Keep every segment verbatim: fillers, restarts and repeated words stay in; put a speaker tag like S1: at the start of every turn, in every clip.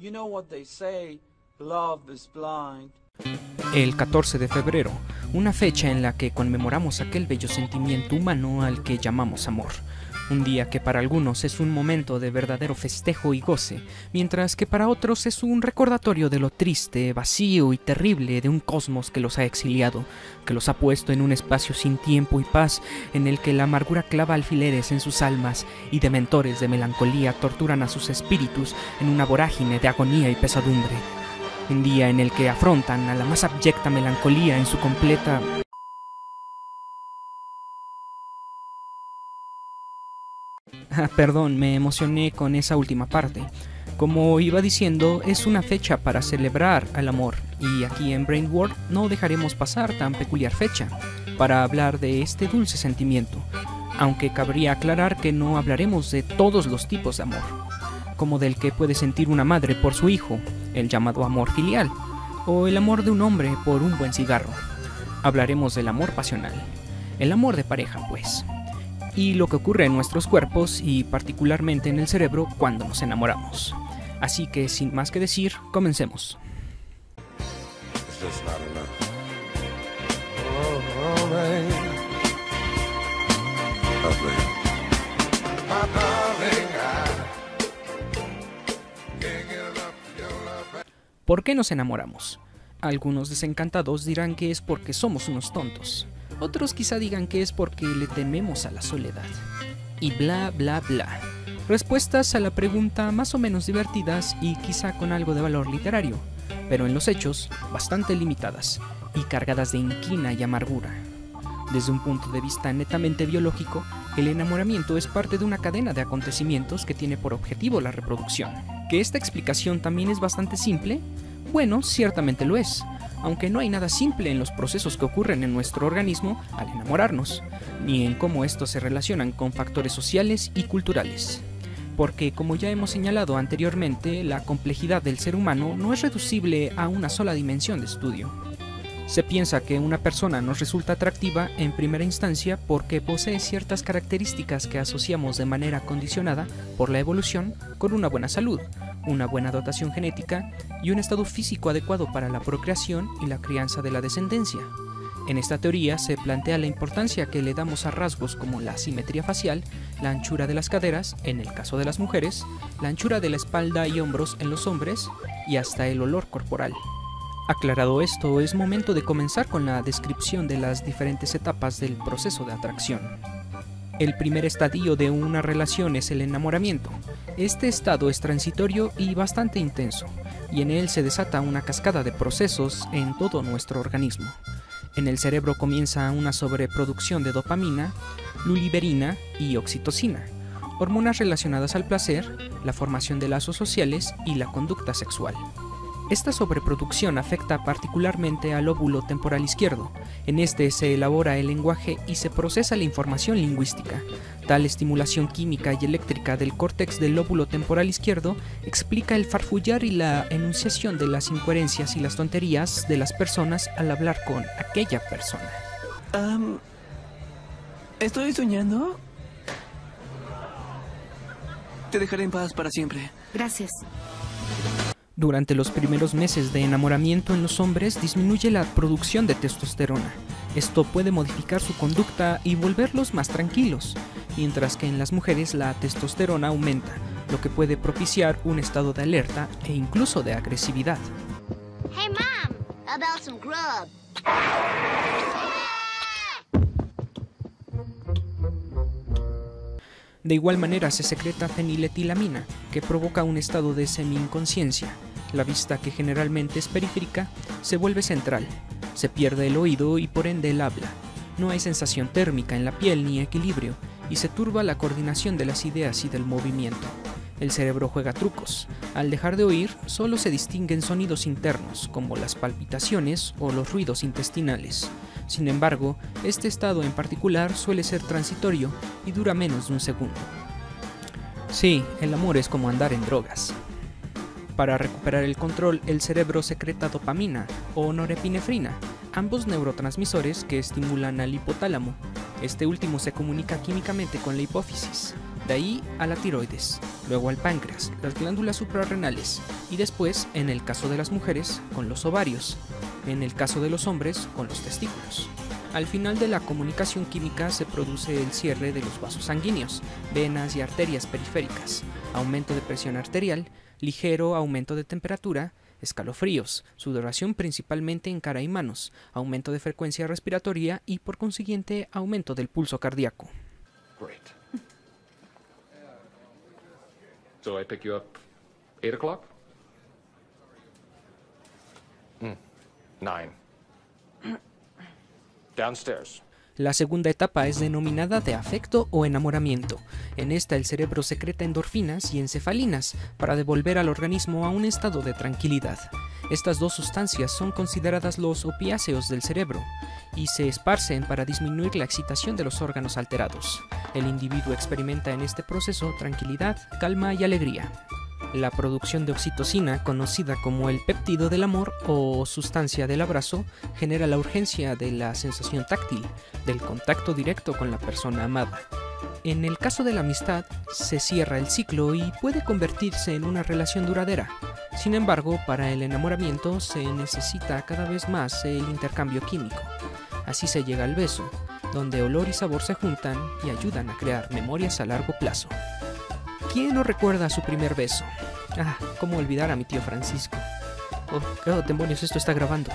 S1: You know what they say, love is blind.
S2: El catorce de febrero, una fecha en la que conmemoramos aquel bello sentimiento humano al que llamamos amor. Un día que para algunos es un momento de verdadero festejo y goce, mientras que para otros es un recordatorio de lo triste, vacío y terrible de un cosmos que los ha exiliado, que los ha puesto en un espacio sin tiempo y paz, en el que la amargura clava alfileres en sus almas y dementores de melancolía torturan a sus espíritus en una vorágine de agonía y pesadumbre. Un día en el que afrontan a la más abyecta melancolía en su completa... Ah, perdón, me emocioné con esa última parte. Como iba diciendo, es una fecha para celebrar al amor, y aquí en Brain World no dejaremos pasar tan peculiar fecha para hablar de este dulce sentimiento, aunque cabría aclarar que no hablaremos de todos los tipos de amor, como del que puede sentir una madre por su hijo, el llamado amor filial, o el amor de un hombre por un buen cigarro. Hablaremos del amor pasional, el amor de pareja, pues, y lo que ocurre en nuestros cuerpos y particularmente en el cerebro cuando nos enamoramos. Así que sin más que decir, comencemos. ¿Por qué nos enamoramos? Algunos desencantados dirán que es porque somos unos tontos. Otros quizá digan que es porque le tememos a la soledad. Y bla bla bla. Respuestas a la pregunta más o menos divertidas y quizá con algo de valor literario, pero en los hechos bastante limitadas y cargadas de inquina y amargura. Desde un punto de vista netamente biológico, el enamoramiento es parte de una cadena de acontecimientos que tiene por objetivo la reproducción. ¿Que esta explicación también es bastante simple? Bueno, ciertamente lo es, aunque no hay nada simple en los procesos que ocurren en nuestro organismo al enamorarnos, ni en cómo estos se relacionan con factores sociales y culturales. Porque, como ya hemos señalado anteriormente, la complejidad del ser humano no es reducible a una sola dimensión de estudio. Se piensa que una persona nos resulta atractiva en primera instancia porque posee ciertas características que asociamos de manera condicionada por la evolución con una buena salud, una buena dotación genética y un estado físico adecuado para la procreación y la crianza de la descendencia. En esta teoría se plantea la importancia que le damos a rasgos como la simetría facial, la anchura de las caderas, en el caso de las mujeres, la anchura de la espalda y hombros en los hombres, y hasta el olor corporal. Aclarado esto, es momento de comenzar con la descripción de las diferentes etapas del proceso de atracción. El primer estadio de una relación es el enamoramiento. Este estado es transitorio y bastante intenso, y en él se desata una cascada de procesos en todo nuestro organismo. En el cerebro comienza una sobreproducción de dopamina, luliberina y oxitocina, hormonas relacionadas al placer, la formación de lazos sociales y la conducta sexual. Esta sobreproducción afecta particularmente al lóbulo temporal izquierdo. En este se elabora el lenguaje y se procesa la información lingüística. Tal estimulación química y eléctrica del córtex del lóbulo temporal izquierdo explica el farfullar y la enunciación de las incoherencias y las tonterías de las personas al hablar con aquella persona.
S3: Um, ¿Estoy soñando? Te dejaré en paz para siempre.
S4: Gracias.
S2: Durante los primeros meses de enamoramiento en los hombres disminuye la producción de testosterona. Esto puede modificar su conducta y volverlos más tranquilos, mientras que en las mujeres la testosterona aumenta, lo que puede propiciar un estado de alerta e incluso de agresividad.
S5: Hey mom, how about some grub?
S2: De igual manera se secreta feniletilamina, que provoca un estado de semi-inconsciencia. La vista, que generalmente es periférica, se vuelve central. Se pierde el oído y por ende el habla. No hay sensación térmica en la piel ni equilibrio, y se turba la coordinación de las ideas y del movimiento. El cerebro juega trucos. Al dejar de oír, solo se distinguen sonidos internos, como las palpitaciones o los ruidos intestinales. Sin embargo, este estado en particular suele ser transitorio y dura menos de un segundo. Sí, el amor es como andar en drogas. Para recuperar el control, el cerebro secreta dopamina o norepinefrina, ambos neurotransmisores que estimulan al hipotálamo. Este último se comunica químicamente con la hipófisis. de ahí a la tiroides, luego al páncreas, las glándulas suprarrenales y después, en el caso de las mujeres, con los ovarios, en el caso de los hombres, con los testículos. Al final de la comunicación química se produce el cierre de los vasos sanguíneos, venas y arterias periféricas, aumento de presión arterial, ligero aumento de temperatura, escalofríos, sudoración principalmente en cara y manos, aumento de frecuencia respiratoria y por consiguiente aumento del pulso cardíaco.
S4: Great. So I pick you up eight o'clock? Mm. Nine. Downstairs.
S2: La segunda etapa es denominada de afecto o enamoramiento. En esta el cerebro secreta endorfinas y encefalinas para devolver al organismo a un estado de tranquilidad. Estas dos sustancias son consideradas los opiáceos del cerebro y se esparcen para disminuir la excitación de los órganos alterados. El individuo experimenta en este proceso tranquilidad, calma y alegría. La producción de oxitocina, conocida como el péptido del amor o sustancia del abrazo, genera la urgencia de la sensación táctil, del contacto directo con la persona amada. En el caso de la amistad, se cierra el ciclo y puede convertirse en una relación duradera. Sin embargo, para el enamoramiento se necesita cada vez más el intercambio químico. Así se llega al beso, donde olor y sabor se juntan y ayudan a crear memorias a largo plazo. ¿Quién no recuerda su primer beso? Ah, cómo olvidar a mi tío Francisco. Oh, oh, demonios, esto está grabando.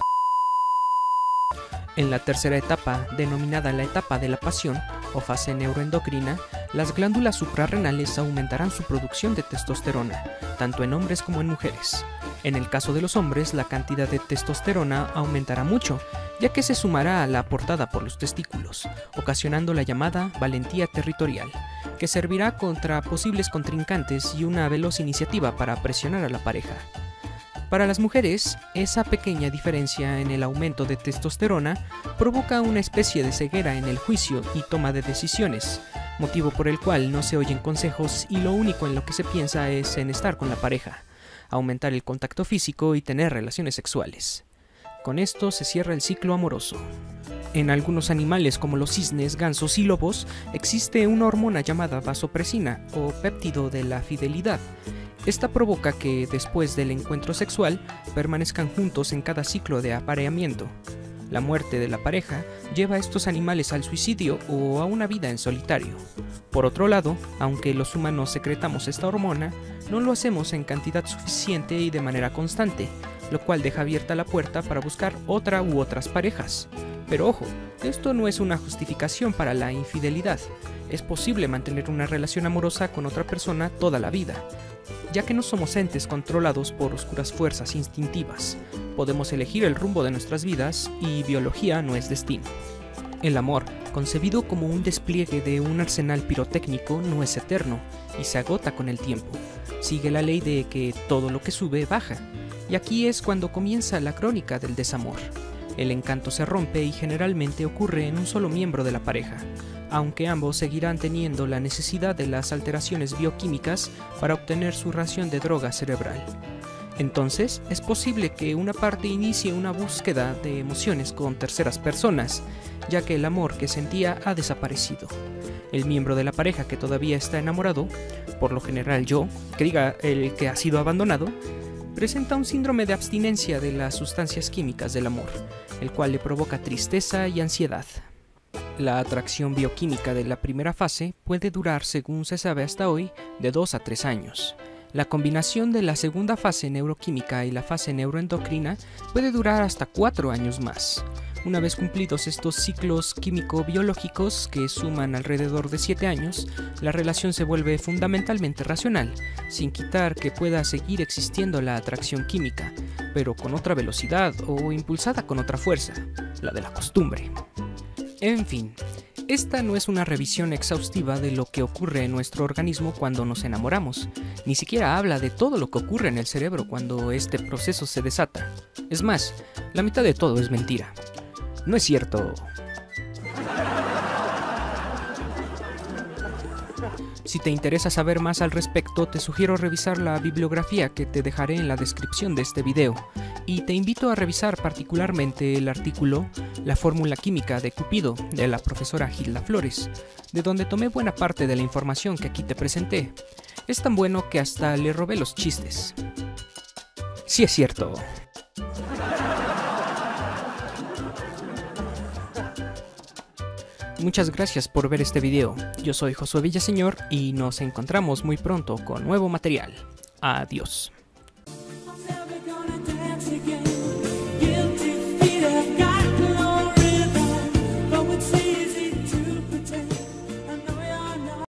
S2: En la tercera etapa, denominada la etapa de la pasión o fase neuroendocrina, las glándulas suprarrenales aumentarán su producción de testosterona, tanto en hombres como en mujeres. En el caso de los hombres, la cantidad de testosterona aumentará mucho, ya que se sumará a la aportada por los testículos, ocasionando la llamada valentía territorial, que servirá contra posibles contrincantes y una veloz iniciativa para presionar a la pareja. Para las mujeres, esa pequeña diferencia en el aumento de testosterona provoca una especie de ceguera en el juicio y toma de decisiones, motivo por el cual no se oyen consejos y lo único en lo que se piensa es en estar con la pareja, aumentar el contacto físico y tener relaciones sexuales. Con esto se cierra el ciclo amoroso. En algunos animales como los cisnes, gansos y lobos existe una hormona llamada vasopresina o péptido de la fidelidad. Esta provoca que después del encuentro sexual permanezcan juntos en cada ciclo de apareamiento. La muerte de la pareja lleva a estos animales al suicidio o a una vida en solitario. Por otro lado, aunque los humanos secretamos esta hormona, no lo hacemos en cantidad suficiente y de manera constante, lo cual deja abierta la puerta para buscar otra u otras parejas. Pero ojo, esto no es una justificación para la infidelidad. Es posible mantener una relación amorosa con otra persona toda la vida, ya que no somos entes controlados por oscuras fuerzas instintivas. Podemos elegir el rumbo de nuestras vidas y biología no es destino. El amor, concebido como un despliegue de un arsenal pirotécnico, no es eterno y se agota con el tiempo. Sigue la ley de que todo lo que sube baja, y aquí es cuando comienza la crónica del desamor. El encanto se rompe y generalmente ocurre en un solo miembro de la pareja, aunque ambos seguirán teniendo la necesidad de las alteraciones bioquímicas para obtener su ración de droga cerebral. Entonces, es posible que una parte inicie una búsqueda de emociones con terceras personas, ya que el amor que sentía ha desaparecido. El miembro de la pareja que todavía está enamorado, por lo general yo, que diga el que ha sido abandonado, presenta un síndrome de abstinencia de las sustancias químicas del amor, el cual le provoca tristeza y ansiedad. La atracción bioquímica de la primera fase puede durar, según se sabe hasta hoy, de dos a tres años. La combinación de la segunda fase neuroquímica y la fase neuroendocrina puede durar hasta cuatro años más. Una vez cumplidos estos ciclos químico-biológicos, que suman alrededor de siete años, la relación se vuelve fundamentalmente racional, sin quitar que pueda seguir existiendo la atracción química, pero con otra velocidad o impulsada con otra fuerza, la de la costumbre. En fin, esta no es una revisión exhaustiva de lo que ocurre en nuestro organismo cuando nos enamoramos, ni siquiera habla de todo lo que ocurre en el cerebro cuando este proceso se desata. Es más, la mitad de todo es mentira. No es cierto. Si te interesa saber más al respecto, te sugiero revisar la bibliografía que te dejaré en la descripción de este video, y te invito a revisar particularmente el artículo La fórmula química de Cupido, de la profesora Gilda Flores, de donde tomé buena parte de la información que aquí te presenté. Es tan bueno que hasta le robé los chistes. Sí es cierto. Muchas gracias por ver este video. Yo soy Josué Villaseñor y nos encontramos muy pronto con nuevo material. Adiós.